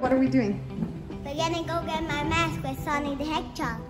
what are we doing? We're gonna go get my mask with Sonic the Hedgehog.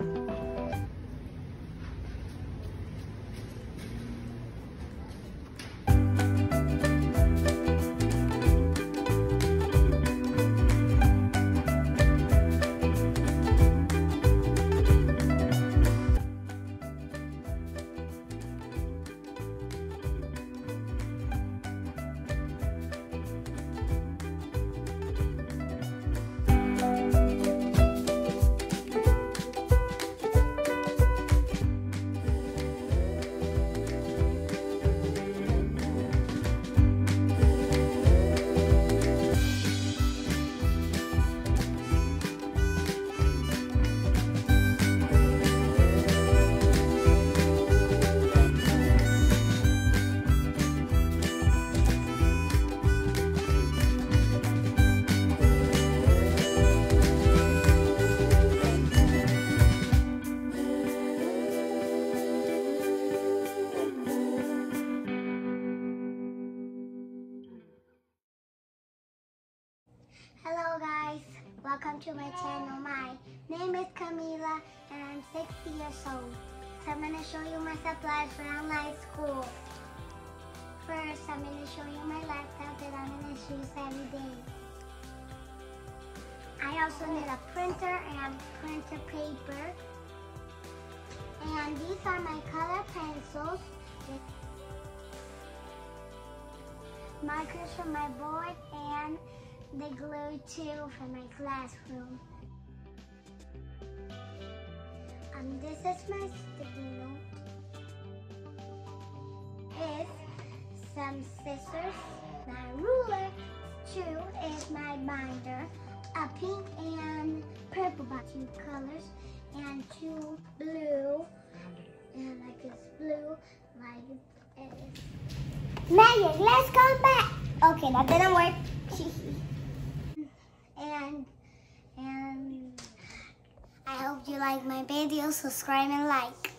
Hello guys, welcome to my channel. My name is Camila and I'm 60 years old. So I'm going to show you my supplies for online school. First, I'm going to show you my laptop that I'm going to use every day. I also need a printer and printer paper. And these are my color pencils. Markers for my board and the glue too for my classroom. This is my sticky note. Is some scissors, my ruler, two is my binder, a pink and purple box, 2 colors, and 2 blue, and like this blue, like this. Magic, let's go back. Okay, that didn't work. And I hope you like my video. Subscribe and like.